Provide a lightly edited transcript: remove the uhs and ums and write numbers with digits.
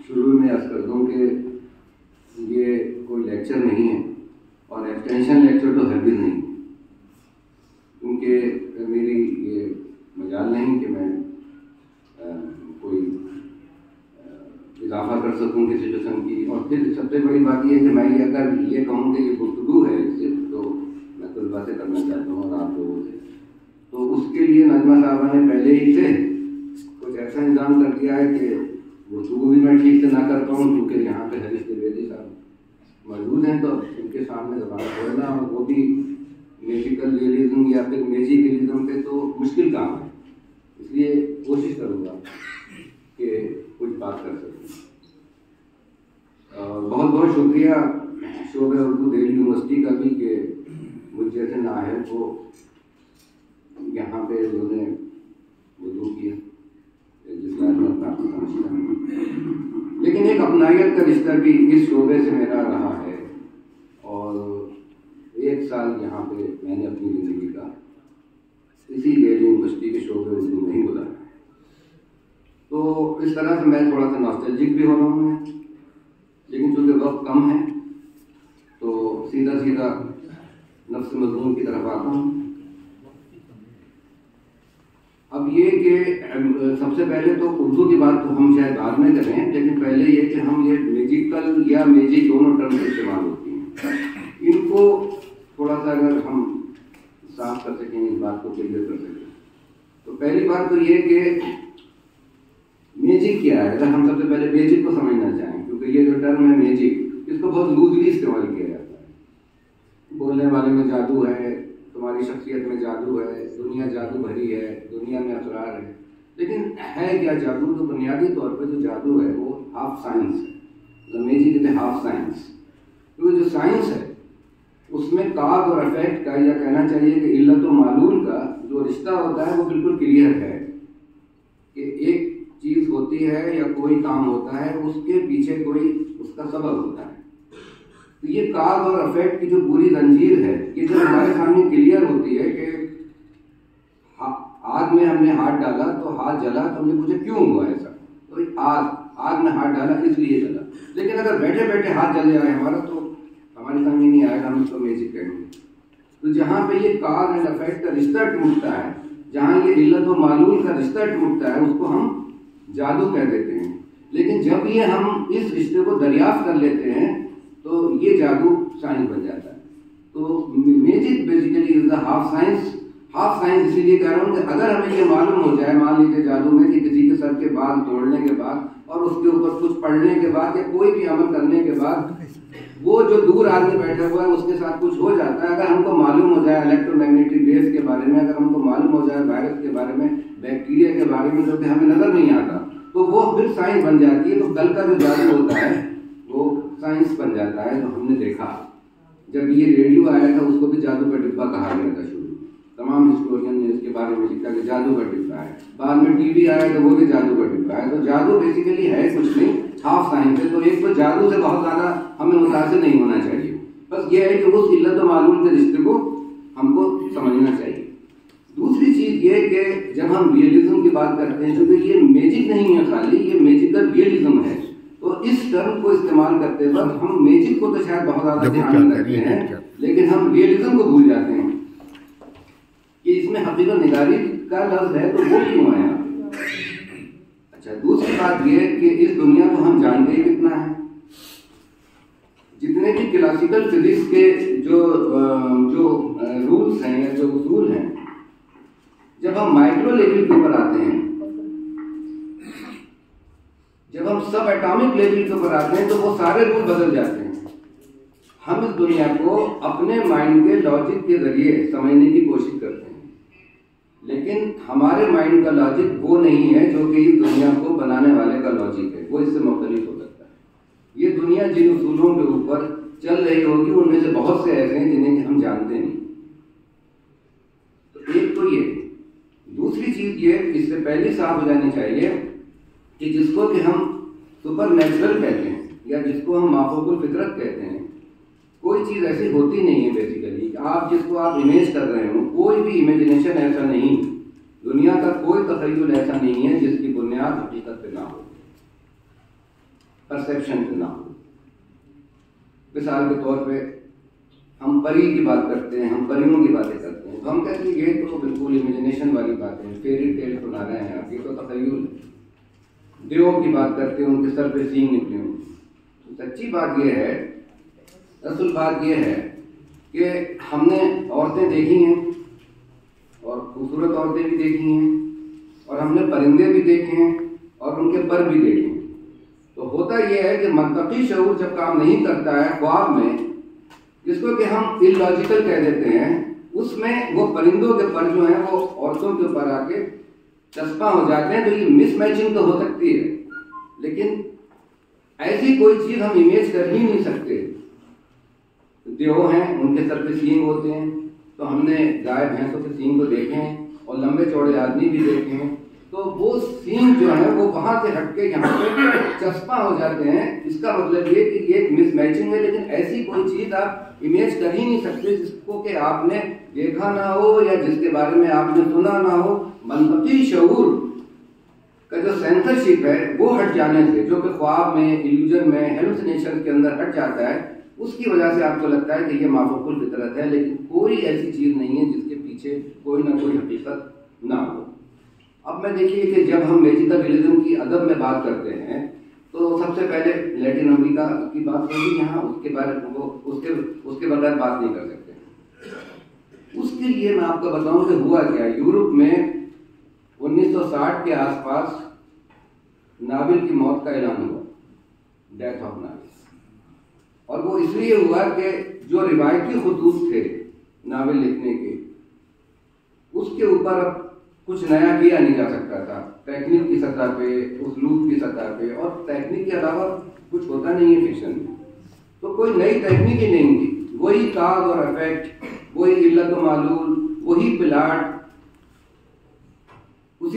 शुरू में अर्ज कर दूँ कि ये कोई लेक्चर नहीं है और एक्सटेंशन लेक्चर तो है भी नहीं, क्योंकि मेरी ये मजाल नहीं कि मैं कोई इजाफा कर सकूं किसी किस्म की। और फिर सबसे बड़ी बात यह है कि मैं अगर ये कहूँ कि ये गुफ्तगू है सिर्फ, तो मैं कुछ बातें करना चाहता हूँ और आप लोगों से, तो उसके लिए नजमा साहबा ने पहले ही से कुछ ऐसा इंतजाम कर दिया है कि गुफ्तगू भी मैं ठीक से ना कर पाऊँ, क्योंकि यहाँ पे हरीश द्विवेदी साहब मौजूद हैं, तो उनके सामने जबान खोलना और वो भी मैजिकल रियलिज्म या फिर मैजिक रियलिज्म पे तो मुश्किल काम है। इसलिए कोशिश करूँगा कि कुछ बात कर सकूँ। बहुत बहुत शुक्रिया शोबे उर्दू दिल्ली यूनिवर्सिटी का भी कि मुझ जैसे नाहल को यहाँ पे उन्होंने वजू किया, जिस बात में काफ़ी समझता हूँ। लेकिन एक अपनायत का रिश्ता भी इस शोबे से मेरा रहा है और 1 साल यहाँ पे मैंने अपनी ज़िंदगी का इसी दिल्ली यूनिवर्सिटी के शोबे उर्दू में ही गुजारा। तो इस तरह से मैं थोड़ा सा नॉस्टैल्जिक भी हो रहा हूँ, लेकिन चूँकि वक्त कम है तो सीधा सीधा नफ्स मज़मून की तरफ आता हूँ। अब ये कि सबसे पहले तो उर्दू की बात तो हम शायद बाद में करें, लेकिन पहले ये कि हम ये मैजिकल या मैजिक दोनों टर्म इस्तेमाल होती हैं, इनको थोड़ा सा अगर हम साफ कर सकें, इस बात को क्लियर कर सकें। तो पहली बात तो ये कि मैजिक क्या है, अगर हम सबसे पहले मैजिक को समझना चाहें, क्योंकि ये जो टर्म है मैजिक, इसको बहुत लूजली इस्तेमाल किया जाता है। बोलने वाले में जादू है, तुम्हारी शख्सियत में जादू है, दुनिया जादू भरी है, दुनिया में असरार है, लेकिन है क्या जादू? तो बुनियादी तौर पर जो जादू है वो हाफ साइंस है। मैजिक इज हाफ साइंस, क्योंकि जो साइंस है उसमें काज और इफेक्ट का, या कहना चाहिए कि इल्लत और मालूल का जो रिश्ता होता है वो बिल्कुल क्लियर है कि एक चीज़ होती है या कोई काम होता है, उसके पीछे कोई उसका सबब होता है। तो ये काज और इफेक्ट की जो पूरी जंजीर है, ये जब हमारे सामने क्लियर होती है कि आग में हमने हाथ डाला तो हाथ जला, तो हमने पूछा क्यों हुआ ऐसा? तो आग में हाथ डाला इसलिए जला। लेकिन अगर बैठे बैठे हाथ जल जाए हमारा, तो हमारी समझ नहीं आएगा, हम उसको मैजिक कहेंगे। तो जहाँ पे ये काज एंड इफेक्ट का रिश्ता टूटता है, जहाँ ये इल्लत व मालूल का रिश्ता टूटता है, उसको हम जादू कह देते हैं। लेकिन जब ये हम इस रिश्ते को दरियाफ्त कर लेते हैं तो ये जादू साइंस बन जाता है। तो magic basically is the half science. Half science इसीलिए कह रहा हूँ कि अगर हमें ये मालूम हो जाए, मान लीजिए जादू में, कि किसी के सर के बाल तोड़ने के बाद और उसके ऊपर कुछ पढ़ने के बाद या कोई भी अमल करने के बाद वो जो दूर आदमी बैठा हुआ है उसके साथ कुछ हो जाता है, अगर हमको मालूम हो जाए इलेक्ट्रोमैग्नेटिक वेव्स के बारे में, अगर हमको मालूम हो जाए वायरस के बारे में, बैक्टीरिया के बारे में, जो कि हमें नजर नहीं आता, तो वो फिर साइंस बन जाती है। तो कल का जो जादू होता है वो साइंस बन जाता है। तो हमने देखा जब ये रेडियो आया था उसको भी जादू का डिब्बा कहा गया था। शुरू तमाम हिस्टोरियन ने इसके बारे में लिखा कि जादू का डिब्बा है। बाद में टीवी आया तो वो भी जादू का डिब्बा है। तो जादू बेसिकली है कुछ नहीं, हाफ साइंस है। तो एक तो जादू से बहुत ज्यादा हमें मुतासिर नहीं होना चाहिए, बस ये है कि उस इल्लत मालूम के रिश्ते को हमको समझना चाहिए। दूसरी चीज ये कि जब हम रियलिज्म की बात करते हैं, क्योंकि ये मैजिक नहीं है खाली, ये मैजिकल रियलिज्म है, तो इस टर्म को इस्तेमाल करते वक्त हम मैजिक को तो शायद बहुत ज्यादा ध्यान रखते हैं, लेकिन हम रियलिज्म को भूल जाते हैं कि इसमें हकीकत निगारी का लफ्ज है, तो वो क्यों है यहाँ पे? अच्छा, दूसरी बात ये कि इस दुनिया को हम जानते ही कितना है। जितने भी क्लासिकल फिजिक्स के जो रूल्स हैं या जो उसूल हैं, जब हम माइक्रो लेवल के ऊपर आते हैं, जब हम सब एटॉमिक लेवल के ऊपर आते हैं, तो वो सारे रूल बदल जाते हैं। हम इस दुनिया को अपने माइंड के लॉजिक के जरिए समझने की कोशिश करते हैं, लेकिन हमारे माइंड का लॉजिक वो नहीं है जो कि इस दुनिया को बनाने वाले का लॉजिक है। वो इससे मुख्तलिफ हो सकता है। ये दुनिया जिन उसूलों के ऊपर चल रही होगी, उनमें से बहुत से ऐसे हैं जिन्हें हम जानते नहीं। तो एक तो ये। दूसरी चीज ये, इससे पहले साफ हो जानी चाहिए कि जिसको कि हम सुपर नेचुरल कहते हैं या जिसको हम माफूकुल फितरत कहते हैं, कोई चीज ऐसी होती नहीं है बेसिकली। आप जिसको आप इमेज कर रहे हो, कोई भी इमेजिनेशन ऐसा नहीं, दुनिया का कोई तखय्युल ऐसा नहीं है जिसकी बुनियाद हकीकत पे ना हो। परसेप्शन ना हो। मिसाल के तौर पे हम परी की बात करते हैं, हम परियों की बातें करते हैं, तो हम कहते हैं ये तो बिल्कुल इमेजिनेशन वाली बातें हैं, फेरी टेल सुना रहे हैं आप, ये तो तखय्युल है। देवों की बात करते हैं, उनके सर पे सींग निकले होंगे। तो सच्ची बात यह है, असल बात यह है कि हमने औरतें देखी हैं और खूबसूरत औरतें भी देखी हैं, और हमने परिंदे भी देखे हैं और उनके पर भी देखे हैं। तो होता यह है कि मंतकी शऊर जब काम नहीं करता है ख्वाब में, जिसको कि हम इलॉजिकल कह देते हैं, उसमें वो परिंदों के पर जो हैं वो औरतों के ऊपर आके चस्पा हो जाते हैं। तो ये मिसमैचिंग तो हो सकती है, लेकिन ऐसी कोई चीज हम इमेज कर ही नहीं सकते। देव हैं, उनके सर पे सींग होते हैं, तो हमने गाय भैंसों के सींग को देखे हैं और लंबे चौड़े आदमी भी देखे हैं, तो वो सींग जो है वो वहां से हटके यहाँ पे चस्पा हो जाते हैं। इसका मतलब ये कि ये एक मिसमैचिंग है, लेकिन ऐसी कोई चीज आप इमेज कर ही नहीं सकते जिसको कि आपने देखा ना हो या जिसके बारे में आपने सुना ना हो। मंतकी शऊर का जो सेंसरशिप है वो हट जाने से, जो कि ख्वाब में, इल्यूजन में, हेलुसिनेशन के अंदर हट जाता है, उसकी वजह से आपको लगता है कि ये माफूकुल फितरत है, लेकिन कोई ऐसी चीज नहीं है जिसके पीछे कोई ना कोई हकीकत ना हो। अब मैं देखिए कि जब हम मैजिकल रियलिज्म की अदब में बात करते हैं तो सबसे पहले लैटिन अमेरिका की बात होगी यहाँ, उसके बारे में उसके बगैर बात नहीं कर सकते। उसके लिए मैं आपको बताऊं कि हुआ क्या। यूरोप में 1960 के आसपास नाबिल की मौत का ऐलान हुआ, डेथ ऑफ नाबिल। और वो इसलिए हुआ कि जो रिवायती खुतूत थे नावल लिखने के, उसके ऊपर अब कुछ नया किया नहीं जा सकता था, टेक्निक की सतह पे, उसलूब की सतह पे, और टेक्निक के अलावा कुछ होता नहीं है फिक्शन में। तो कोई नई टेक्निक ही नहीं थी, वही काज और इफेक्ट, वही इल्लत व मालूल, वही प्लाट,